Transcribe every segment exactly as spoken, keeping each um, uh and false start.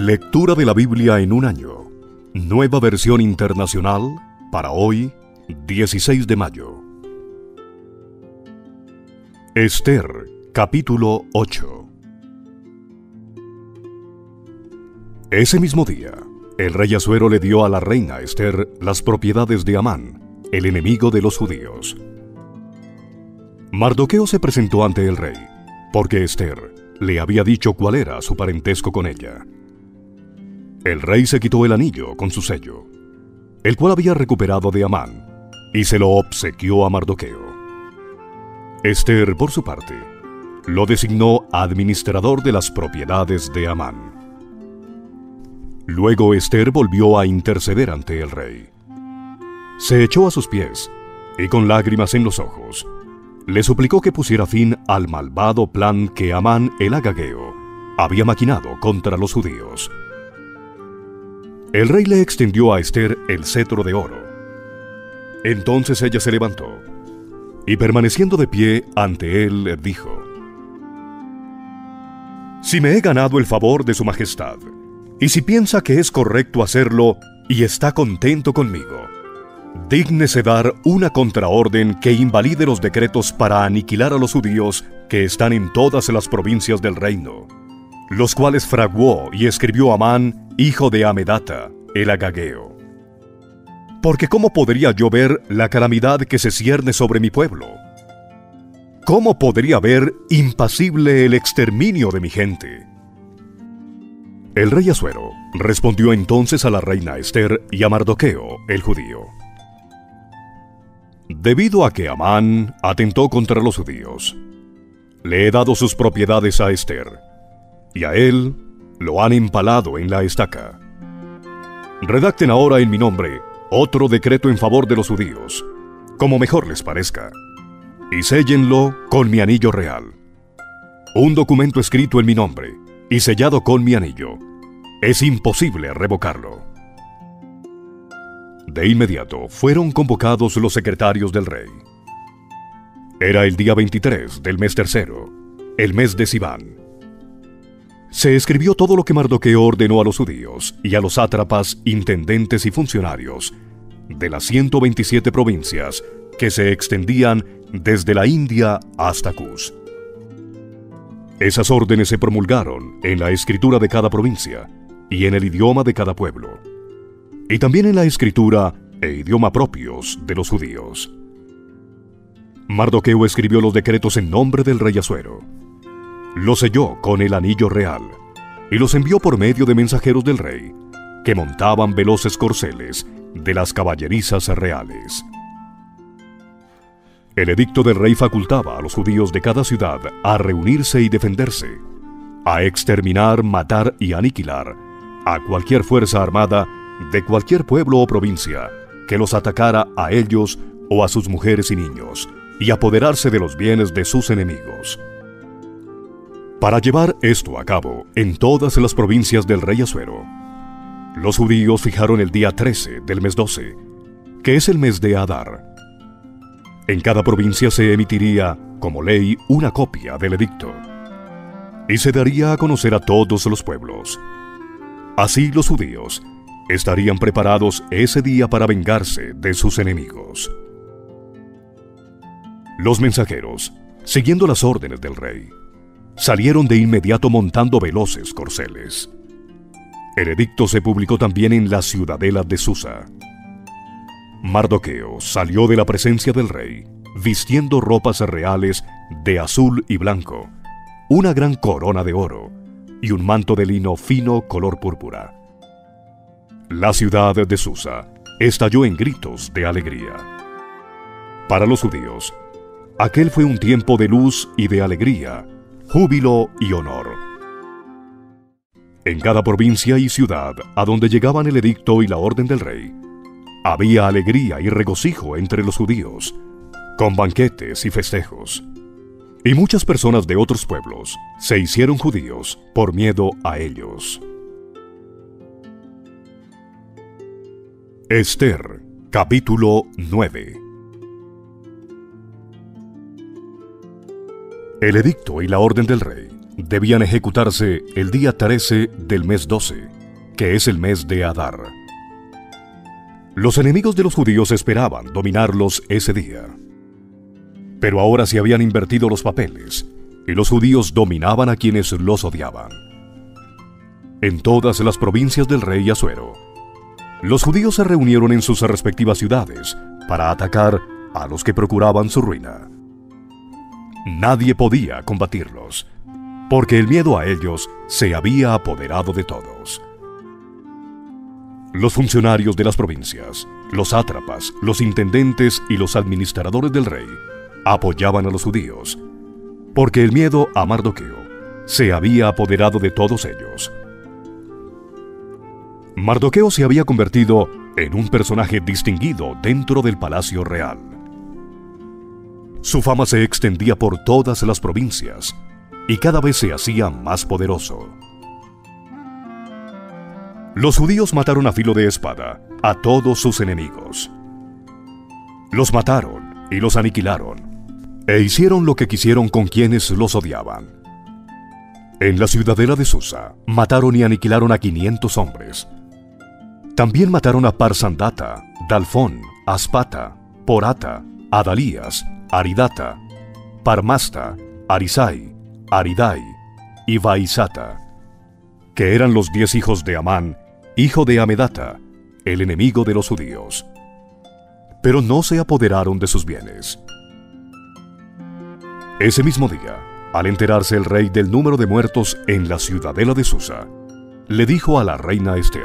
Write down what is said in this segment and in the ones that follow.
Lectura de la Biblia en un año. Nueva versión internacional para hoy, dieciséis de mayo. Esther, capítulo ocho. Ese mismo día, el rey Asuero le dio a la reina Esther las propiedades de Amán, el enemigo de los judíos. Mardoqueo se presentó ante el rey, porque Esther le había dicho cuál era su parentesco con ella. El rey se quitó el anillo con su sello, el cual había recuperado de Amán, y se lo obsequió a Mardoqueo. Esther, por su parte, lo designó administrador de las propiedades de Amán. Luego Esther volvió a interceder ante el rey. Se echó a sus pies, y con lágrimas en los ojos, le suplicó que pusiera fin al malvado plan que Amán el agageo había maquinado contra los judíos. El rey le extendió a Esther el cetro de oro. Entonces ella se levantó, y permaneciendo de pie ante él, dijo: «Si me he ganado el favor de su majestad, y si piensa que es correcto hacerlo y está contento conmigo, dígnese dar una contraorden que invalide los decretos para aniquilar a los judíos que están en todas las provincias del reino, los cuales fraguó y escribió Amán, hijo de Amedata, el agageo. Porque ¿cómo podría yo ver la calamidad que se cierne sobre mi pueblo? ¿Cómo podría ver impasible el exterminio de mi gente?» El rey Asuero respondió entonces a la reina Esther y a Mardoqueo, el judío: «Debido a que Amán atentó contra los judíos, le he dado sus propiedades a Esther, y a él lo han empalado en la estaca. Redacten ahora en mi nombre otro decreto en favor de los judíos, como mejor les parezca, y séllenlo con mi anillo real. Un documento escrito en mi nombre y sellado con mi anillo, es imposible revocarlo». De inmediato fueron convocados los secretarios del rey. Era el día veintitrés del mes tercero, el mes de Siván. Se escribió todo lo que Mardoqueo ordenó a los judíos y a los sátrapas, intendentes y funcionarios de las ciento veintisiete provincias que se extendían desde la India hasta Cus. Esas órdenes se promulgaron en la escritura de cada provincia y en el idioma de cada pueblo, y también en la escritura e idioma propios de los judíos. Mardoqueo escribió los decretos en nombre del rey Asuero, los selló con el anillo real y los envió por medio de mensajeros del rey, que montaban veloces corceles de las caballerizas reales. El edicto del rey facultaba a los judíos de cada ciudad a reunirse y defenderse, a exterminar, matar y aniquilar a cualquier fuerza armada de cualquier pueblo o provincia que los atacara a ellos o a sus mujeres y niños, y apoderarse de los bienes de sus enemigos. Para llevar esto a cabo en todas las provincias del rey Asuero, los judíos fijaron el día trece del mes doce, que es el mes de Adar. En cada provincia se emitiría, como ley, una copia del edicto, y se daría a conocer a todos los pueblos. Así los judíos estarían preparados ese día para vengarse de sus enemigos. Los mensajeros, siguiendo las órdenes del rey, salieron de inmediato montando veloces corceles. El edicto se publicó también en la ciudadela de Susa. Mardoqueo salió de la presencia del rey, vistiendo ropas reales de azul y blanco, una gran corona de oro y un manto de lino fino color púrpura. La ciudad de Susa estalló en gritos de alegría. Para los judíos, aquel fue un tiempo de luz y de alegría, júbilo y honor. En cada provincia y ciudad a donde llegaban el edicto y la orden del rey, había alegría y regocijo entre los judíos, con banquetes y festejos. Y muchas personas de otros pueblos se hicieron judíos por miedo a ellos. Esther, capítulo nueve. El edicto y la orden del rey debían ejecutarse el día trece del mes doce, que es el mes de Adar. Los enemigos de los judíos esperaban dominarlos ese día. Pero ahora se habían invertido los papeles, y los judíos dominaban a quienes los odiaban. En todas las provincias del rey Asuero, los judíos se reunieron en sus respectivas ciudades para atacar a los que procuraban su ruina. Nadie podía combatirlos, porque el miedo a ellos se había apoderado de todos. Los funcionarios de las provincias, los sátrapas, los intendentes y los administradores del rey apoyaban a los judíos, porque el miedo a Mardoqueo se había apoderado de todos ellos. Mardoqueo se había convertido en un personaje distinguido dentro del palacio real. Su fama se extendía por todas las provincias y cada vez se hacía más poderoso. Los judíos mataron a filo de espada a todos sus enemigos. Los mataron y los aniquilaron, e hicieron lo que quisieron con quienes los odiaban. En la ciudadela de Susa mataron y aniquilaron a quinientos hombres. También mataron a Parsandata, Dalfón, Aspata, Porata, Adalías, Aridata, Parmasta, Arisai, Aridai y Vaisata, que eran los diez hijos de Amán, hijo de Amedata, el enemigo de los judíos. Pero no se apoderaron de sus bienes. Ese mismo día, al enterarse el rey del número de muertos en la ciudadela de Susa, le dijo a la reina Ester: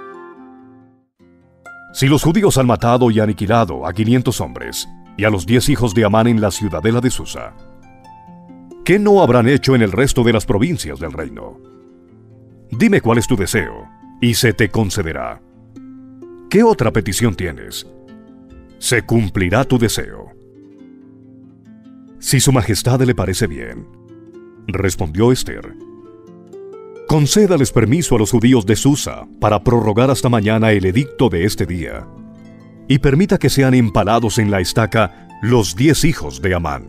si los judíos han matado y aniquilado a quinientos hombres y a los diez hijos de Amán en la ciudadela de Susa, ¿qué no habrán hecho en el resto de las provincias del reino? Dime cuál es tu deseo, y se te concederá. ¿Qué otra petición tienes? Se cumplirá tu deseo. Si su majestad le parece bien, respondió Ester, concédales permiso a los judíos de Susa para prorrogar hasta mañana el edicto de este día, y permita que sean empalados en la estaca los diez hijos de Amán.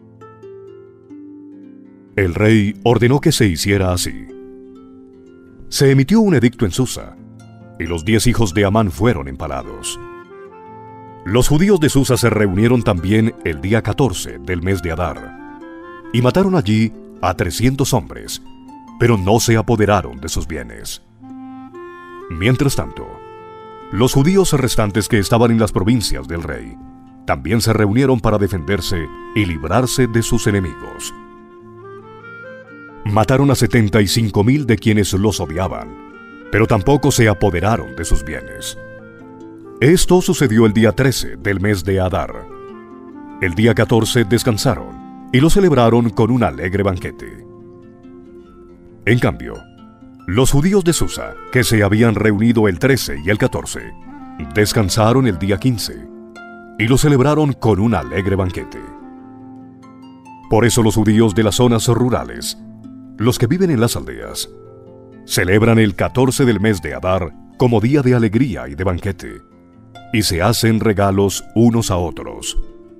El rey ordenó que se hiciera así. Se emitió un edicto en Susa, y los diez hijos de Amán fueron empalados. Los judíos de Susa se reunieron también el día catorce del mes de Adar, y mataron allí a trescientos hombres, pero no se apoderaron de sus bienes. Mientras tanto, los judíos restantes que estaban en las provincias del rey también se reunieron para defenderse y librarse de sus enemigos. Mataron a setenta y cinco mil de quienes los odiaban, pero tampoco se apoderaron de sus bienes. Esto sucedió el día trece del mes de Adar. El día catorce descansaron y lo celebraron con un alegre banquete. En cambio, los judíos de Susa, que se habían reunido el trece y el catorce, descansaron el día quince y lo celebraron con un alegre banquete. Por eso los judíos de las zonas rurales, los que viven en las aldeas, celebran el catorce del mes de Adar como día de alegría y de banquete, y se hacen regalos unos a otros.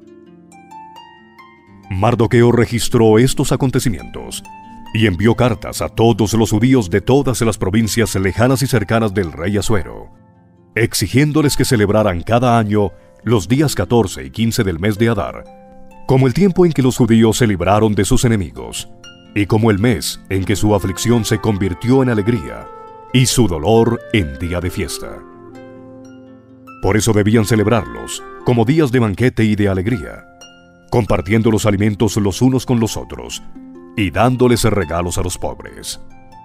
Mardoqueo registró estos acontecimientos y envió cartas a todos los judíos de todas las provincias lejanas y cercanas del rey Asuero, exigiéndoles que celebraran cada año los días catorce y quince del mes de Adar, como el tiempo en que los judíos se libraron de sus enemigos, y como el mes en que su aflicción se convirtió en alegría y su dolor en día de fiesta. Por eso debían celebrarlos como días de banquete y de alegría, compartiendo los alimentos los unos con los otros y dándoles regalos a los pobres.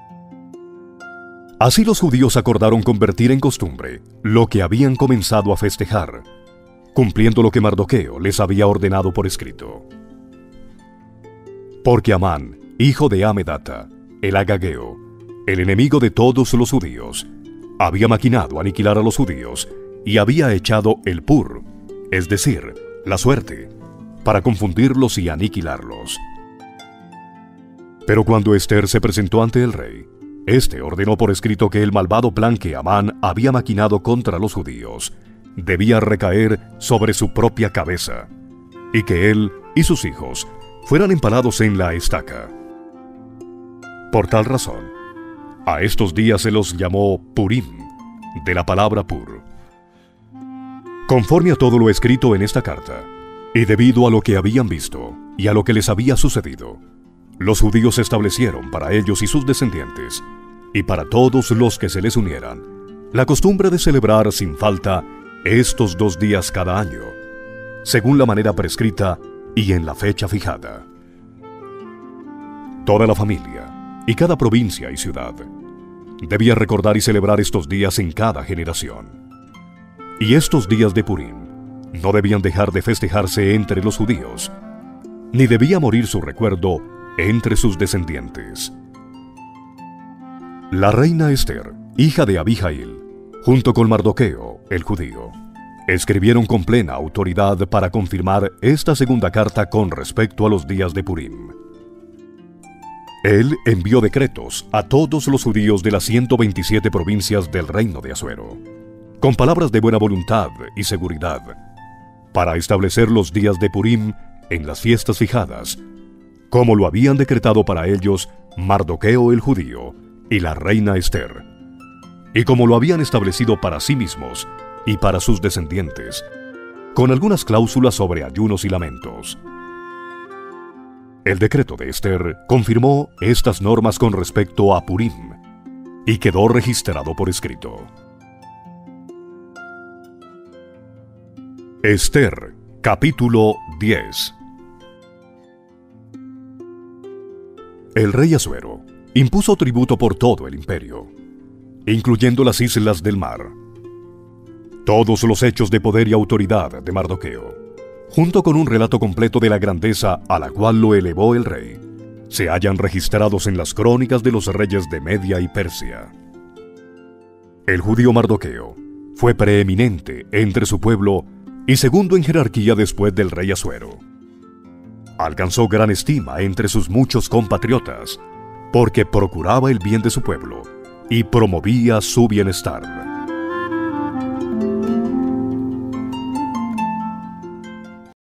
Así los judíos acordaron convertir en costumbre lo que habían comenzado a festejar, cumpliendo lo que Mardoqueo les había ordenado por escrito. Porque Amán, hijo de Amedata, el agageo, el enemigo de todos los judíos, había maquinado aniquilar a los judíos y había echado el pur, es decir, la suerte, para confundirlos y aniquilarlos. Pero cuando Ester se presentó ante el rey, éste ordenó por escrito que el malvado plan que Amán había maquinado contra los judíos debía recaer sobre su propia cabeza, y que él y sus hijos fueran empalados en la estaca. Por tal razón, a estos días se los llamó Purim, de la palabra pur. Conforme a todo lo escrito en esta carta, y debido a lo que habían visto y a lo que les había sucedido, los judíos establecieron para ellos y sus descendientes, y para todos los que se les unieran, la costumbre de celebrar sin falta estos dos días cada año, según la manera prescrita y en la fecha fijada. Toda la familia y cada provincia y ciudad debía recordar y celebrar estos días en cada generación. Y estos días de Purim no debían dejar de festejarse entre los judíos, ni debía morir su recuerdo entre sus descendientes. La reina Esther, hija de Abihail, junto con Mardoqueo, el judío, escribieron con plena autoridad para confirmar esta segunda carta con respecto a los días de Purim. Él envió decretos a todos los judíos de las ciento veintisiete provincias del reino de Asuero, con palabras de buena voluntad y seguridad, para establecer los días de Purim en las fiestas fijadas, como lo habían decretado para ellos Mardoqueo el judío y la reina Esther, y como lo habían establecido para sí mismos y para sus descendientes, con algunas cláusulas sobre ayunos y lamentos. El decreto de Esther confirmó estas normas con respecto a Purim y quedó registrado por escrito. Esther, capítulo diez. El rey Asuero impuso tributo por todo el imperio, incluyendo las islas del mar. Todos los hechos de poder y autoridad de Mardoqueo, junto con un relato completo de la grandeza a la cual lo elevó el rey, se hallan registrados en las crónicas de los reyes de Media y Persia. El judío Mardoqueo fue preeminente entre su pueblo y segundo en jerarquía después del rey Asuero. Alcanzó gran estima entre sus muchos compatriotas, porque procuraba el bien de su pueblo y promovía su bienestar.